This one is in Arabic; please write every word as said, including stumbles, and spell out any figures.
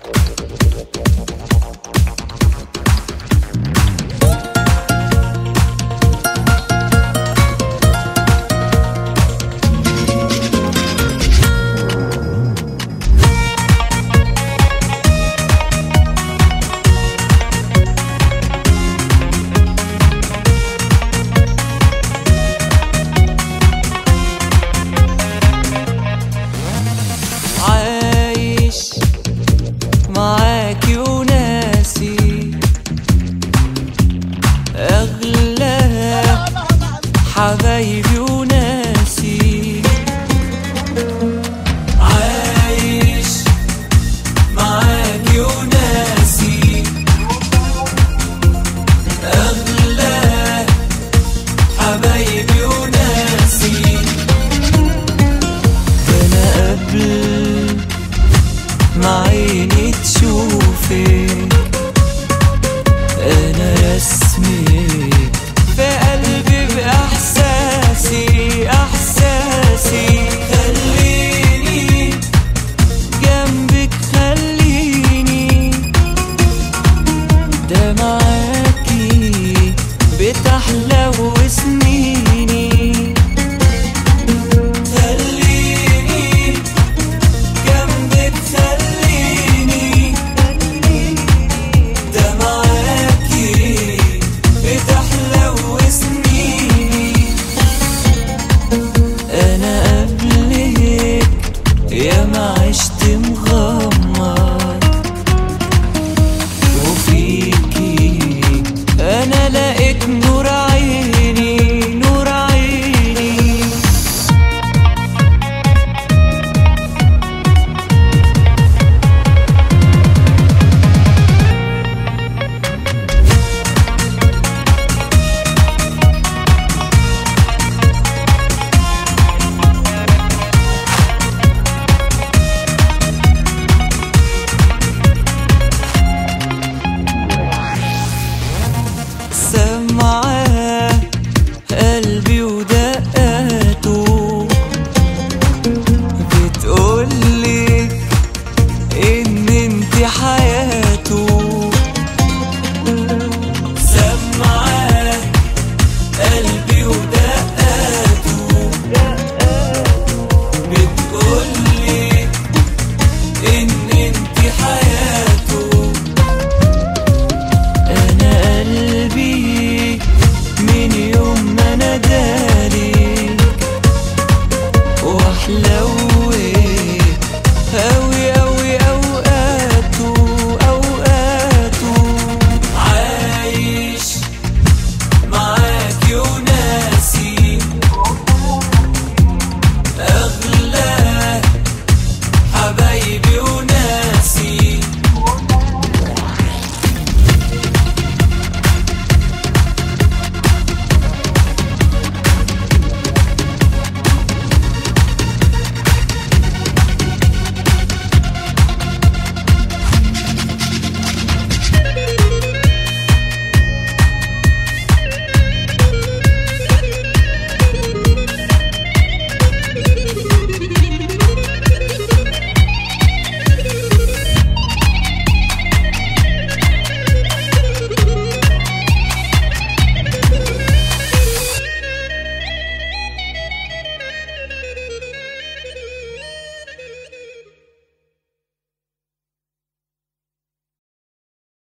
معاكي وناسي أغلى حبايبي وناسي، عايش معاكي وناسي أغلى حبايبي وناسي. أنا قبل ما عيني تشوفك أنا رسمي في قلبي بإحساسي إحساسي. خليني جنبك خليني، ده معاكي بتحلى وسنيني. يا ما عشت مغمض وفيكي أنا لقيت نور عيني نور عيني. سمعاه قلبي ودقاته بتقولي إن انتي حياته. سمعاه قلبي ودقاته بتقولي إن انتي حياته. أنا قلبي من يوم ما نادالك وأحلى